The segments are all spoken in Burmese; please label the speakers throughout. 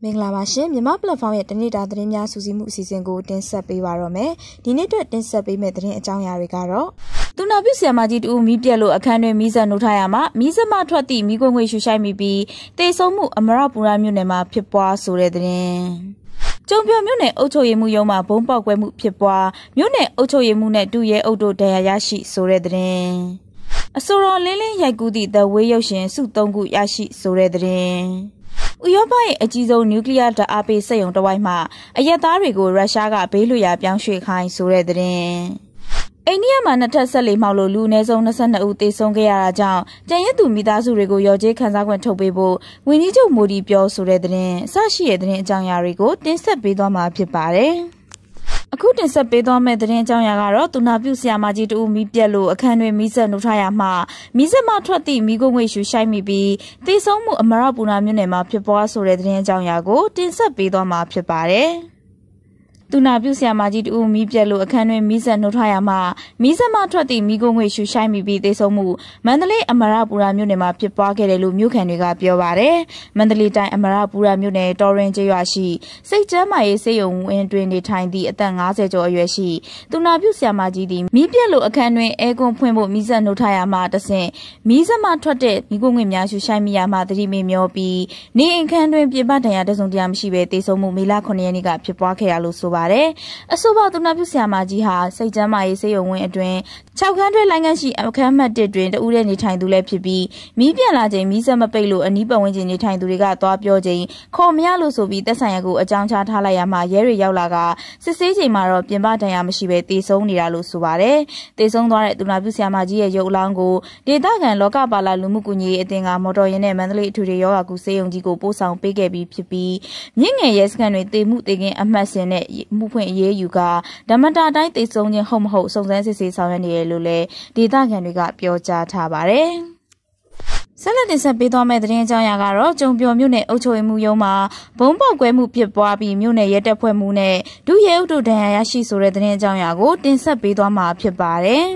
Speaker 1: မင်္ဂလာပါရှင်မြန်မာပလက်ဖောင်းရဲ့တနေ့တာသတင်းများစူးစီးမှုအစီအစဉ်ကိုတင်ဆက်ပေးပါရမယ်ဒီနေ့အတွက်တင်ဆက်ပေးမယ့်သတင်းအကြောင်းအရာတွေကတော့သူနာပြုဆရာမကြီးတူမီးပြက်လို့အခန်းတွင်မီးစက်နှုတ်ထားရမှာမီးစက်မှထွက်သည့်မီးခွင်းငွေရှူရှိုက်မိပြီးတေဆုံးမှုအမရပူရမြို့နယ်မှာဖြစ်ပွားဆိုတဲ့သတင်းကျုံပြော်မြို့နယ်အုပ်ချုပ်ရေးမှုရုံးမှာဘုံပေါက်ကွဲမှုဖြစ်ပွားမြို့နယ်အုပ်ချုပ်ရေးမှုနဲ့တူရဲအုပ်တို့တရားရရှိဆိုတဲ့သတင်းအစိုးရလင်းလင်းရိုက်ကူးသည့်သဝေးရုပ်ရှင်စု၃ခုရရှိဆိုတဲ့သတင်းဥရောပရဲ့အကြီးဆုံးနျူကလ িয়ার ဓာတ်အားပေးစက်ရုံတစ်ဝိုက်မှာအရက်သားတွေကိုရုရှားကဘေးလွတ်ရာပြောင်းရွှေ့ခိုင်းဆိုတဲ့သတင်းအိန္ဒိယမှာနှစ်ထပ်ဆက်လေးမှောက်လို့လူအနည်းဆုံး22ဦးသေဆုံးခဲ့ရတာကြောင့်ကျန်ရစ်သူမိသားစုတွေကိုရော်ကြေးခံစား권ထုတ်ပေးဖို့ဝန်ကြီးချုပ်မိုဒီပြောဆိုတဲ့သတင်းအစရှိတဲ့သတင်းအကြောင်းအရာတွေကိုတင်ဆက်ပေးသွားမှာဖြစ်ပါတယ်အခုတင်ဆက်ပေးသွားမယ့်သတင်းအကြောင်းအရာကတော့သူနာပြုဆရာမကြီးတူမီးပြက်လို့အခန်းတွင်မီးစက်နှုတ်ထားရမှမီးစက်မှထွက်သည့်မီးခွင်းငွေရှူရှိုက်မိပြီးသေဆုံးမှုအမရပူနာမြို့နယ်မှာဖြစ်ပွားဆိုတဲ့သတင်းအကြောင်းအရာကိုတင်ဆက်ပေးသွားမှာဖြစ်ပါတယ်သူနာပြုဆရာမကြီးတူမီးပြက်လို့အခန်းတွင်မီးစက်နှုတ်ထားရမှမီးစက်မှထွက်သည့်မီးခွင်းငွေရှူရှိုက်မိပြီးသေဆုံးမှုမန္တလေးအမရပူရမြို့နယ်မှာဖြစ်ပွားခဲ့တယ်လို့မြို့ခံတွေကပြောပါတယ်မန္တလေးတိုင်းအမရပူရမြို့နယ်တော်ရင်ကျေးရွာရှိစိတ်ကျမ်းမာရေးစေယုံဝင်းတွင်နေထိုင်သည့်အသက်50ကျော်အရွယ်ရှိသူနာပြုဆရာမကြီးသည်မီးပြက်လို့အခန်းတွင်အဲကွန်ဖွင့်ဖို့မီးစက်နှုတ်ထားရမှတဆင့်မီးစက်မှထွက်တဲ့မီးခွင်းငွေများရှူရှိုက်မိရမှသတိမေ့မျောပြီးနေအိမ်ခန်းတွင်ပြပဒဏ်ရာတစုံတရာမရှိဘဲသေဆုံးမှုမေလ9ရက်နေ့ကဖြစ်ပွားခဲ့ရလို့ဆိုပါတယ်အဆိုပါသူနာပြုဆရာမကြီးဟာစိတ်ကျမ်းမာရေးစေယုံဝင်းအတွင်း6ခန်းတွဲလိုင်းခန်းရှိအခန်းမှတ်1တွင်တဦးတည်းနေထိုင်သူလည်းဖြစ်ပြီးမီးပြန်လာချိန်မီးစက်မပိတ်လို့အနီးပတ်ဝန်းကျင်နေထိုင်သူတွေကသွားပြောချိန်ခေါ်မရလို့ဆိုပြီးသက်ဆိုင်ရာကိုအကြောင်းချထားလိုက်ရမှရဲတွေရောက်လာကစစ်ဆေးချိန်မှာတော့ပြင်ပဒဏ်ရာမရှိဘဲသေဆုံးနေတာလို့ဆိုပါတယ်သေဆုံးသွားတဲ့သူနာပြုဆရာမကြီးရဲ့ရုပ်အလောင်းကိုဒေသခံလောကပါလာလူမှုကူညီရေးအသင်းကမော်တော်ယာဉ်နဲ့မန္တလေးအထူးရောဂါကုစေယုံကြီးကိုပို့ဆောင်ပေးခဲ့ပြီးဖြစ်ပြီးမြင့်ငယ်ရဲစခန်းတွင်တေမှုတေကင်းအမှတ်စဉ်နဲ့မှုဖွင့်အရေးယူကဓမ္မတာတိုင်းသေဆုံးခြင်းဟုတ်မဟုတ်စုံစမ်းစစ်ဆေးဆောင်ရွက်နေတယ်လို့လည်းဒေသခံတွေကပြောကြားထားပါတယ်ဆက်လက်တင်ဆက်ပေးသွားမယ့်သတင်းအကြောင်းအရာကတော့ကျုံပြော်မြို့နယ်အုပ်ချုပ်ရေးမှုရုံးမှာဘုံပေါက်ကွဲမှုဖြစ်ပွားပြီးမြို့နယ်ရဲတပ်ဖွဲ့မှုနဲ့ဒုရဲအုပ်တို့ဒဏ်ရာရရှိဆိုတဲ့သတင်းအကြောင်းအရာကိုတင်ဆက်ပေးသွားမှာဖြစ်ပါတယ်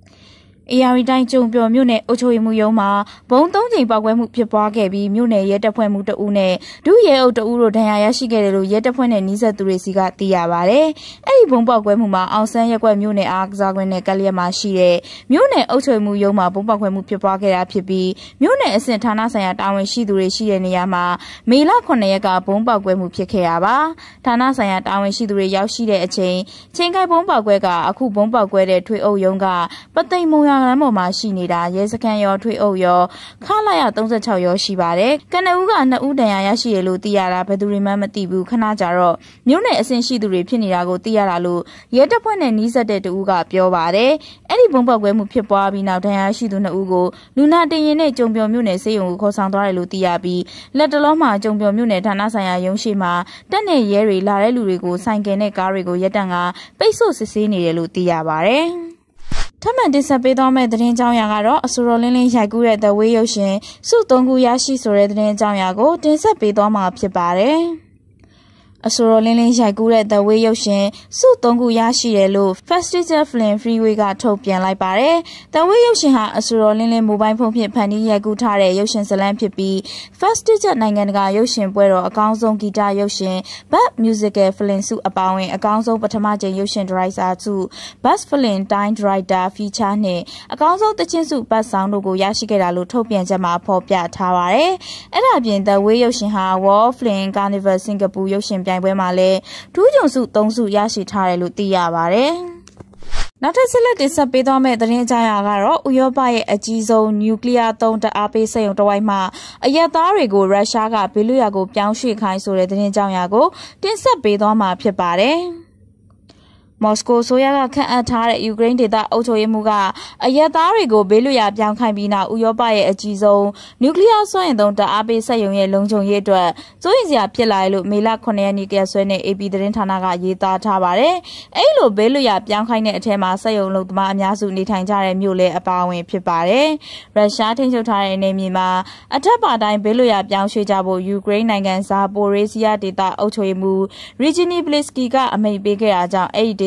Speaker 1: AR တိုင်းကျုံပြော်မြို့နယ်အုပ်ချုပ်ရေးမှုရုံးမှာဘုံ3ချိန်ပေါက်ကွဲမှုဖြစ်ပွားခဲ့ပြီးမြို့နယ်ရဲတပ်ဖွဲ့မှုတအုပ်နဲ့ဒုရဲအုပ်တအုပ်တို့ဒဏ်ရာရရှိခဲ့တယ်လို့ရဲတပ်ဖွဲ့နဲ့နှီးဆက်သူတွေစီကသိရပါတယ်။အဲ့ဒီဘုံပေါက်ကွဲမှုမှာအောင်ဆန်းရက်ကွက်မြို့နယ်အားကစားကွင်းနဲ့ကလျက်မှာရှိတဲ့မြို့နယ်အုပ်ချုပ်ရေးမှုရုံးမှာဘုံပေါက်ကွဲမှုဖြစ်ပွားခဲ့တာဖြစ်ပြီးမြို့နယ်အဆင့်ဌာနဆိုင်ရာတာဝန်ရှိသူတွေရှိတဲ့နေရာမှာမေလ9ရက်ကဘုံပေါက်ကွဲမှုဖြစ်ခဲ့ရပါ။ဌာနဆိုင်ရာတာဝန်ရှိသူတွေရောက်ရှိတဲ့အချိန်ချိန်ကိုက်ဘုံပေါက်ကွဲကအခုဘုံပေါက်ကွဲတဲ့ထွေအုပ်ရုံးကပသိမ်မုံရလမ်းပေါ်မှာရှိနေတာရဲစခန်းရောထွေအုပ်ရောခလာရ36ရောရှိပါတယ်။ကနဦးက2ဦးတန်ရာရရှိရလို့သိရတာဘယ်သူမှမသိဘူးခဏကြာတော့မြို့နယ်အဆင့်ရှိသူတွေဖြစ်နေတာကိုသိရတာလို့ရဲတပ်ဖွဲ့နဲ့နှီးဆက်တဲ့တူဦးကပြောပါတယ်။အဲ့ဒီဘုံပေါက်ကွဲမှုဖြစ်ပွားပြီးနောက်တန်ရာရှိသူ2ဦးကိုလူနာတင်ရင်နဲ့ကျုံပြော်မြို့နယ်စေယုံကိုခေါ်ဆောင်သွားတယ်လို့သိရပြီးလက်တလုံးမှာကျုံပြော်မြို့နယ်ဌာနဆိုင်ရာရုံးရှိမှာတက်တဲ့ရဲတွေလာတဲ့လူတွေကိုဆိုင်ကယ်နဲ့ကားတွေကိုရပ်တန့်ကပိတ်ဆို့စစ်ဆေးနေတယ်လို့သိရပါတယ်။ထပ်မံတင်ဆက်ပေးသွားမယ့်သတင်းကြောင်းရာကတော့အစိုးရလင်းလင်းရိုက်ကူးတဲ့သဝေးရုပ်ရှင်စု3ခုရရှိဆိုတဲ့သတင်းကြောင်းရာကိုတင်ဆက်ပေးသွားမှာဖြစ်ပါတယ်။အစိုးရလင်းလင်းရိုက်ကူးတဲ့သဝေးရုပ်ရှင်စု3ခုရရှိတယ်လို့ Festival Film Freeway ကထုတ်ပြန်လိုက်ပါတယ်။သဝေးရုပ်ရှင်ဟာအစိုးရလင်းလင်းမိုဘိုင်းဖုန်းဖြင့်ဖန်တီးရိုက်ကူးထားတဲ့ရုပ်ရှင်ဇာတ်လမ်းဖြစ်ပြီး Festival နိုင်ငံတကာရုပ်ရှင်ပွဲတော်အကောင်းဆုံးဂီတရုပ်ရှင် Best Musical Film ဆုအပါအဝင်အကောင်းဆုံးပထမကြိမ်ရုပ်ရှင်ဒါရိုက်တာဆု Best Film Time Director Feature နဲ့အကောင်းဆုံးသချင်းဆု Best Sound တို့ကိုရရှိခဲ့တာလို့ထုတ်ပြန်ချက်မှာဖော်ပြထားပါတယ်။အဲ့ဒါအပြင်သဝေးရုပ်ရှင်ဟာ World Film Carnival Singapore ရုပ်ရှင်ပြိုင်ပွဲမှာလည်းထူးချွန်ဆု3ဆုရရှိထားတယ်လို့သိရပါတယ်။နောက်ထပ်ဆက်လက်တင်ဆက်ပေးသွားမယ့်သတင်းအကြောင်းအရာကတော့ဥရောပရဲ့အကြီးဆုံးနျူကလ িয়ার သုံးဓာတ်အားပေးစက်ရုံတစ်ဝိုက်မှာအရက်သားတွေကိုရုရှားကဘေးလွတ်ရာကိုပြောင်းရွှေ့ခိုင်းဆိုတဲ့သတင်းအကြောင်းအရာကိုတင်ဆက်ပေးသွားမှာဖြစ်ပါတယ်။မော်စကိုဆိုရကခန့်အပ်ထားတဲ့ယူကရိန်းဒေသအုပ်ချုပ်ရေးမှူးကအရက်သားတွေကိုဘေးလွတ်ရာပြောင်းခိုင်းပြီးနောက်ဥရောပရဲ့အကြီးဆုံးနျူကလ িয়ার စွမ်းအင်သုံးဓာတ်အားပေးစက်ရုံရဲ့လုံခြုံရေးအတွက်စိုးရိမ်စရာဖြစ်လာတယ်လို့မေလ9ရက်နေ့ကဆွဲနဲ့ AP သတင်းဌာနကရေးသားထားပါတယ်။အဲ့လိုဘေးလွတ်ရာပြောင်းခိုင်းတဲ့အထက်မှာစက်ရုံလုံသမားအများစုနေထိုင်ကြတဲ့မြို့လည်းအပါအဝင်ဖြစ်ပါတယ်။ရုရှားထိန်းချုပ်ထားတဲ့နေမြေမှာအထက်ပါတိုင်းဘေးလွတ်ရာပြောင်းရွှေ့ကြဖို့ယူကရိန်းနိုင်ငံဇာပိုရေးစီးယားဒေသအုပ်ချုပ်ရေးမှူး Regini Bliski ကအမိန့်ပေးခဲ့တာကြောင့်အဲ့ဒီ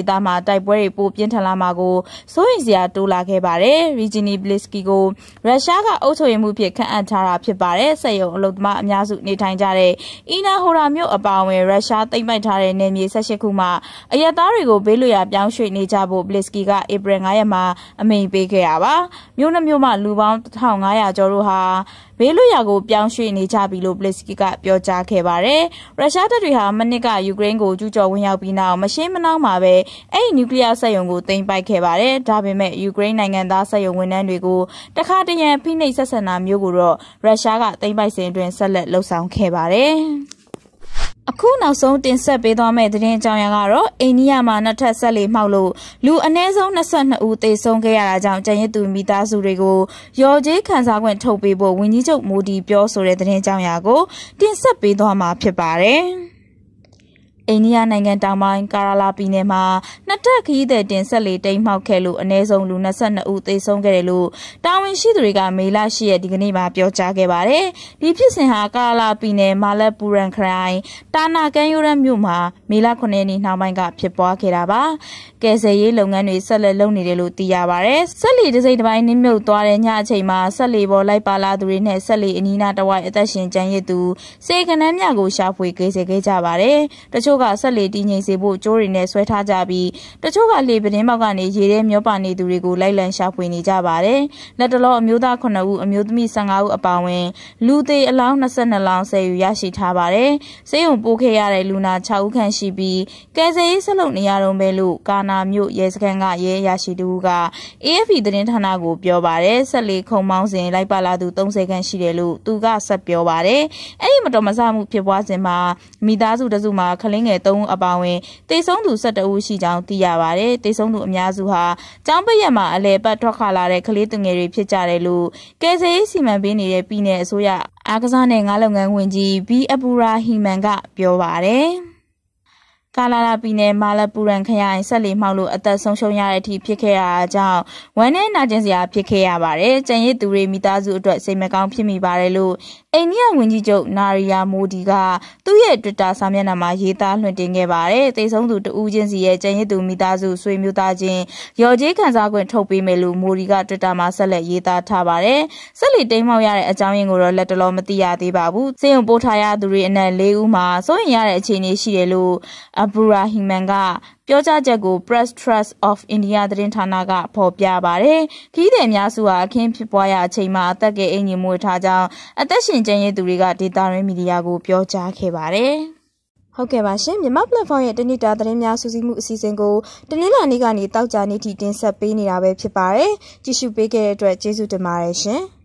Speaker 1: သမှာတိုက်ပွဲတွေပိုပြင်းထန်လာမှာကိုစိုးရိမ်စရာတိုးလာခဲ့ပါတယ်။ Yevgeny Plitsky ကိုရုရှားကအုပ်ချုပ်ရေးမှုဖြစ်ခန့်အပ်ထားတာဖြစ်ပါတယ်။စက်ရုံအလုပ်သမားအများစုနေထိုင်ကြတဲ့အီနာဟိုရာမြို့အပါအဝင်ရုရှားသိမ်းပိုက်ထားတဲ့နယ်မြေ18ခုမှာအရက်သားတွေကိုဘေးလွတ်ရာပြောင်းရွှေ့နေကြဖို့ Plitsky ကဧပြီ9ရက်မှာအမိန့်ပေးခဲ့တာပါ။မြို့နှမျိုးမှလူပေါင်း1500ကျော်တို့ဟာဘေးလွတ်ရာကိုပြောင်းရွှေ့နေကြပြီလို့ Plitsky ကပြောကြားခဲ့ပါတယ်။ရုရှားတပ်တွေဟာမနစ်ကယူကရိန်းကိုကျူးကျော်ဝင်ရောက်ပြီးနောက်မရှင်းမနှောင်းမှာပဲအဲ့ဒီနျူကလ িয়ার စက်ရုံကိုသိမ်းပိုက်ခဲ့ပါတယ်။ဒါပေမဲ့ယူကရိန်းနိုင်ငံသားစက်ရုံဝန်ထမ်းတွေကိုတခါတရံဖိနှိပ်ဆက်ဆံတာမျိုးကိုတော့ရုရှားကသိမ်းပိုက်စဉ်အတွင်းဆက်လက်လှုပ်ဆောင်ခဲ့ပါတယ်။အခုနောက်ဆုံးတင်ဆက်ပေးသွားမယ့်သတင်းအကြောင်းအရာကတော့အိန္ဒိယမှာနှစ်ထပ်ဆက်လေမှောက်လို့လူအနည်းဆုံး22ဦးသေဆုံးခဲ့ရတာကြောင့်ကျန်ရစ်သူမိသားစုတွေကိုရော်ကြေးခံစား권ထုတ်ပေးဖို့ဝန်ကြီးချုပ်မိုဒီပြောဆိုတဲ့သတင်းအကြောင်းအရာကိုတင်ဆက်ပေးသွားမှာဖြစ်ပါတယ်။အိန္ဒိယနိုင်ငံတောင်ပိုင်းကာရာလာပြည်နယ်မှာနှစ်ထပ်ခရီးသည်တင်ဆက်လေတိမ်မှောက်ခဲ့လို့အနည်းဆုံးလူ22ဦးသေဆုံးခဲ့တယ်လို့တာဝန်ရှိသူတွေကမေလ10ရက်ဒီကနေ့မှာပြောကြားခဲ့ပါတယ်။ဒီဖြစ်စဉ်ဟာကာရာလာပြည်နယ်မာလက်ပူရန်ခရိုင်တာနာကန်ယိုရန်မြို့မှာမေလ9ရက်နေ့နှောင်းပိုင်းကဖြစ်ပွားခဲ့တာပါ။ကယ်ဆယ်ရေးလုပ်ငန်းတွေဆက်လက်လုပ်နေတယ်လို့သိရပါတယ်။ဆက်လေတစ်စိတ်တစ်ပိုင်းနစ်မြုပ်သွားတဲ့ညအချိန်မှာဆက်လေပေါ်လိုက်ပါလာသူတွေနဲ့ဆက်လေအနီးနားတဝိုက်အသက်ရှင်ကျန်ရစ်သူစေကနန်းမြကိုရှာဖွေကယ်ဆယ်ခဲ့ကြပါတယ်။တချို့ကဆက်လေတည်ငြိမ်စေဖို့ကြိုးတွေနဲ့ဆွဲထားကြပြီးတချို့ကလေပတင်းပေါက်ကနေရေထဲမျောပါနေသူတွေကိုလိုက်လံရှာဖွေနေကြပါတယ်။လက်တလောအမျိုးသား9ဦးအမျိုးသမီး15ဦးအပါအဝင်လူသေးအလောင်း22လောင်းဆယ်ယူရရှိထားပါတယ်။ဆေးရုံပို့ခဲ့ရတဲ့လူနာ6ဦးခန့်ရှိပြီးကယ်ဆယ်ရေးဆက်လုပ်နေရတော့ပဲလို့ကာနာမြို့ရဲစခန်းကရဲရရှိသူက AFP သတင်းဌာနကိုပြောပါတယ်။ဆက်လေခုံမောင်းစဉ်လိုက်ပါလာသူ30ခန့်ရှိတယ်လို့သူကဆက်ပြောပါတယ်။အဲ့ဒီမတော်မဆမှုဖြစ်ပွားစဉ်မှာမိသားစုတစုမှာခလင်းငယ်3ဦးအပါအဝင်တေဆုံးသူ17ဦးရှိကြောင်းသိရပါတယ်။တေဆုံးသူအများစုဟာကျောင်းပိတ်ရက်မှာအလဲပတ်ထွက်ခွာလာတဲ့ကလေးသူငယ်တွေဖြစ်ကြတယ်လို့ကယ်ဆယ်ရေးစီမံပေးနေတဲ့ပြည်내အစိုးရအားကစားနဲ့ငါးလုပ်ငန်းဝန်ကြီးဘီအပူရာဟီမန်ကပြောပါတယ်။ကာလာလာပြည်နယ်မာလပူရန်ခရိုင်ဆက်လေမှောက်လို့အသက်ဆုံးရှုံးရတဲ့အထိဖြစ်ခဲ့ရတာကြောင့်ဝမ်းနဲ့နာကျင်စရာဖြစ်ခဲ့ရပါတယ်။ကျန်ရစ်သူတွေမိသားစုအတွက်စိတ်မကောင်းဖြစ်မိပါတယ်လို့အိန္ဒိယဝန်ကြီးချုပ်နာရီယာမိုဒီကသူ့ရဲ့ Twitter စာမျက်နှာမှာရေးသားလွှင့်တင်ခဲ့ပါတယ်။သေဆုံးသူတဦးချင်းစီရဲ့ကျန်ရစ်သူမိသားစုဆွေမျိုးသားချင်းရော်ကြေးခံစား권ထုတ်ပေးမယ်လို့မိုဒီက Twitter မှာဆက်လက်ရေးသားထားပါတယ်။ဆက်လေတိမ်မှောက်ရတဲ့အကြောင်းရင်းကိုတော့လက်တလောမသိရသေးပါဘူး။စေယုံပို့ထားရသူတွေအနက်4ဦးမှာစိုးရင်ရတဲ့အခြေအနေရှိတယ်လို့အဘူရာဟီမန်ကပြောကြားချက်ကို Press Trust of India သတင်းဌာနကဖော်ပြပါတယ်။ခရီးသည်များစုဟာအခင်းဖြစ်ပွားရာအချိန်မှာအသက်ကယ်အင်ဂျင်မွေထားကြောင်းအသက်ရှင်ကျန်ရစ်သူတွေကဒေတာရင်းမီဒီယာကိုပြောကြားခဲ့ပါတယ်။ဟုတ်ကဲ့ပါရှင်မြန်မာ platform ရဲ့တနစ်တာသတင်းများစူးစီးမှုအစီအစဉ်ကိုတနင်္လာနေ့ကနေတောက်ကြနေ့ထိတင်ဆက်ပေးနေတာပဲဖြစ်ပါတယ်။ကြည့်ရှုပေးခဲ့တဲ့အတွက်ကျေးဇူးတင်ပါတယ်ရှင်။